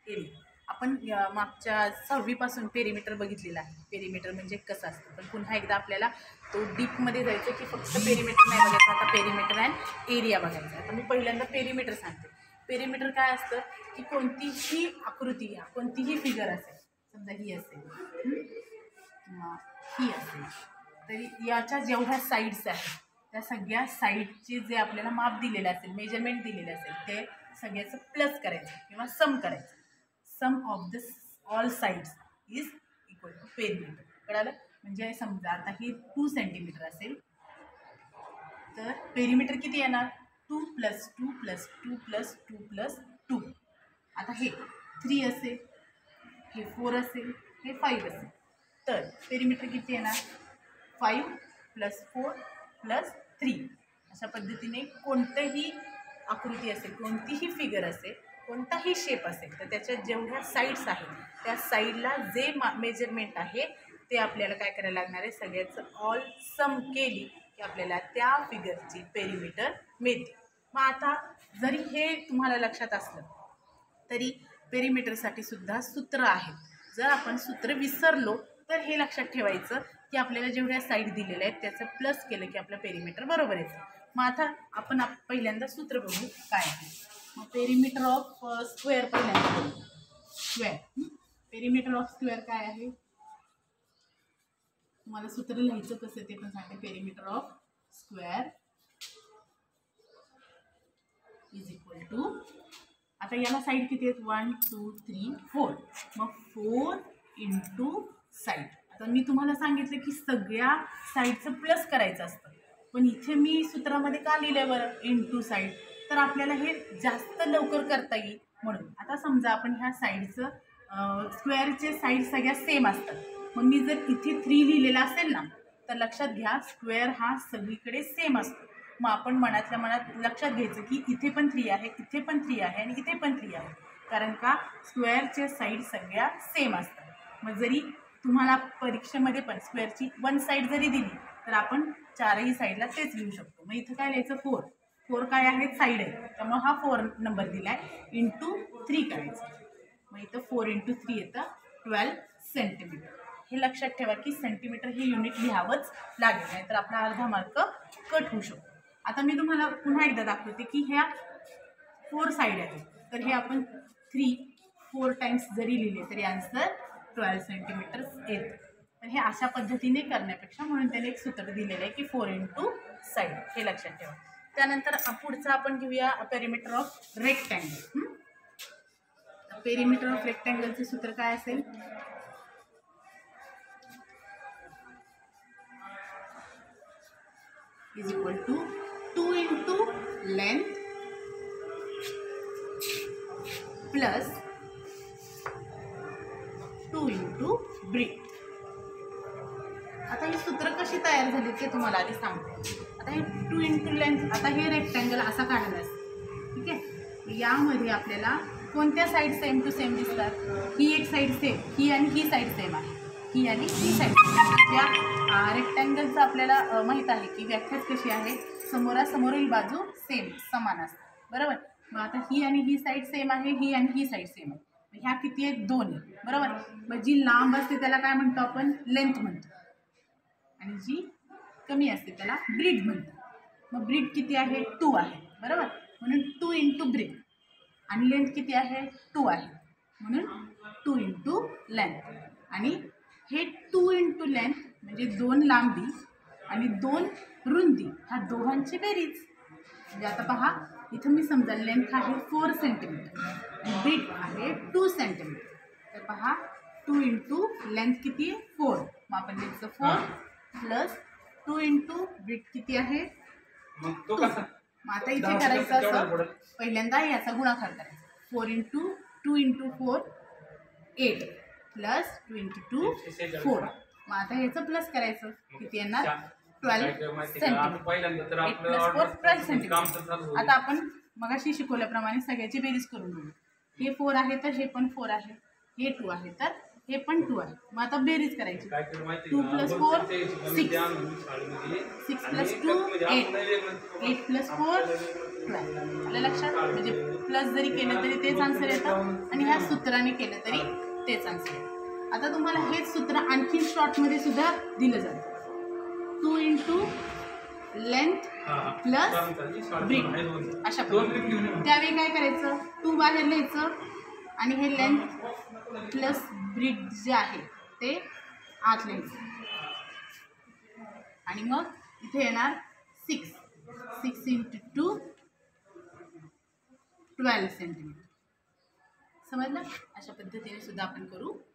Area. आपण मागच्या 6वी पासून पेरिमीटर बघितलेला आहे. पेरिमीटर म्हणजे कसं असतं. पण पुन्हा एकदा आपल्याला तो डीपमध्ये जायचं की फक्त पेरिमीटर नाही बघायचं. आता पेरिमीटर अँड एरिया बघायचं. आता मी पहिल्यांदा पेरिमीटर सांगते. पेरिमीटर काय असतं की कोणतीही आकृती घ्या, कोणतीही फिगर असेल, समजा ही असेल किंवा ही असेल, तरी याच्या जेवढ्या साईड्स आहेत त्या सगळ्या साईडचे जे आपल्याला माप दिलेले असेल, मेजरमेंट दिलेले असेल, ते सगळ्याचं प्लस करायचं किंवा सम करायचं. Sum of the all sides is equal to perimeter. कळालं? म्हणजे समजा आता ही 2 सेंटीमीटर असेल तर पेरिमीटर किती येणार? 2 + 2 + 2 + 2 + 2. आता हे 3 असेल, हे 4 असेल, हे 5 असेल, तर पेरिमीटर किती येणार? 5 + 4 + 3. अशा पद्धतीने कोणतंही आकृती असेल, कोणतीही फिगर असेल, कोणताही शेप असेल, तर त्याच्या जेवढ्या साईड्स आहेत त्या साईडला जे मेजरमेंट आहे ते आपल्याला काय करायला लागणार आहे, सगळ्याचं ऑल सम केली की आपल्याला त्या फिगरची पेरिमीटर मिळते. मग आता जरी हे तुम्हाला लक्षात असलं तरी पेरिमीटरसाठी सुद्धा सूत्र आहेत. जर आपण सूत्र विसरलो तर हे लक्षात ठेवायचं की आपल्याला जेवढ्या साईड दिलेल्या आहेत त्याचं प्लस केलं की आपलं पेरिमीटर बरोबर येतं. मग आता आपण पहिल्यांदा सूत्र बघू काय आहे. मग पेरिमीटर ऑफ स्क्वेअर पहिल्यांदा बघू. स्क्वेअर, पेरिमीटर ऑफ स्क्वेअर काय आहे तुम्हाला सूत्र लिहायचं कसं ते पण सांगते. Perimeter of square is equal to, आता याला साईड किती आहेत? 1 2 3 4. मग 4 × साईड. आता मी तुम्हाला सांगितलं की सगळ्या साईडचं प्लस करायचं असतं, पण इथे मी सूत्रामध्ये का लिहिलं बरं × साईड? तर आपल्याला हे जास्त लवकर करता येईल म्हणून. आता समजा आपण ह्या साईडचं स्क्वेअरचे साईड सगळ्या सेम असतात. मग मी जर इथे 3 लिहिलेला असेल ना तर लक्षात घ्या स्क्वेअर हा सगळीकडे सेम असतो. मग आपण मनातल्या मनात लक्षात घ्यायचं की इथे पण 3 आहे, इथे पण 3 आहे आणि इथे पण 3 आहे, कारण का स्क्वेअरचे साईड सगळ्या सेम असतात. मग जरी तुम्हाला परीक्षेमध्ये पण स्क्वेअरची 1 साईड जरी दिली तर आपण 4ही साईडला तेच लिहू शकतो. मग इथं काय लिहायचं? 4. 4 काय आहे? साईड आहे, त्यामुळे हा 4 नंबर दिला आहे. × 3 करायचं. मग इथं 4 × 3 येतं 12 सेंटीमीटर. हे लक्षात ठेवा की सेंटीमीटर हे युनिट लिहावंच लागेल, नाही तर आपला अर्धा मार्क कट होऊ शकतो. आता मी तुम्हाला पुन्हा एकदा दाखवते की ह्या 4 साईड आहेत, तर हे आपण 4 टाइम्स जरी लिहिले तरी आन्सर 12 सेंटीमीटर येतं. तर हे अशा पद्धतीने करण्यापेक्षा म्हणून त्याने एक सूत्र दिलेलं आहे की 4 × साईड, हे लक्षात ठेवा. त्यानंतर पुढचं आपण घेऊया perimeter of rectangle. Perimeter of रेक्टँगलचे सूत्र काय असेल? Is equal to 2 × length plus 2 × breadth. आता ही सूत्र कशी तयार झाली ते तुम्हाला आधी सांगते. आता हे 2 × लेंथ, आता हे रेक्टँगल असा काढायला असतं, ठीक आहे. यामध्ये आपल्याला कोणत्या साईड सेम टू सेम दिसतात? ही एक साईड सेम, ही आणि ही साईड सेम आहे, ही आणि ही साईड सेम. या रेक्टँगलचं आपल्याला माहीत आहे की व्याख्याच कशी आहे? समोरासमोरील बाजू सेम, समान असतात, बरोबर. मग आता ही आणि ही साईड सेम आहे, ही आणि ही साईड सेम आहे. ह्या किती आहेत? 2 आहे, बरोबर. मग जी लांब असते त्याला काय म्हणतो आपण? लेंथ म्हणतो, आणि जी कमी असते त्याला ब्रीड म्हणतो. मग ब्रीड किती आहे? 2 आहे, बरोबर. म्हणून 2 × ब्रीड. आणि लेंथ किती आहे? 2 आहे, म्हणून 2 × लेंथ. आणि हे 2 × लेंथ म्हणजे 2 लांबी आणि 2 रुंदी, ह्या दोघांची बेरीज. म्हणजे आता पहा इथं मी समजा लेंथ आहे 4 सेंटीमीटर आणि ब्रीड आहे 2 सेंटीमीटर. तर पहा 2 × लेंथ किती आहे? 4. मग आपण लिहायचं 4 प्लस 2 × ब्रीड किती आहे? 2. मग आता इथे करायचं असं, पहिल्यांदा याचा गुणाकार करायचा. 4 × 2 × 4 8 प्लस 2 × 2 4. मग आता ह्याचं प्लस करायचं, किती येणार? 12 सेंटीमीटर. 8 + 4 12 सेंटीमीटर. आता आपण मगाशी शिकवल्याप्रमाणे सगळ्याची बेरीज करून घेऊ. हे 4 आहे तर हे पण 4 आहे, हे 2 आहे तर हे पण 2 आहे. मग आता बेरीज करायची. 2 + 4 6, 6 + 2 8, 8 + 4 12. आलं लक्षात? म्हणजे प्लस जरी केलं तरी तेच आन्सर येतं आणि ह्या सूत्राने केलं तरी तेच आन्सर येतं. आता तुम्हाला हेच सूत्र आणखी शॉर्टमध्ये सुद्धा दिलं जातं. 2 इंटू लेंथ प्लस ब्रीथ अशा प्रकारे. त्यावेळी काय करायचं, 2 बाहेर लिहायचं आणि हे लेंथ प्लस ब्रीथ जे आहे ते आत लिहायचं आणि मग इथे येणार 6 इंटू 2 12 सेंटीमीटर. समजलं? अशा पद्धतीने सुद्धा आपण करू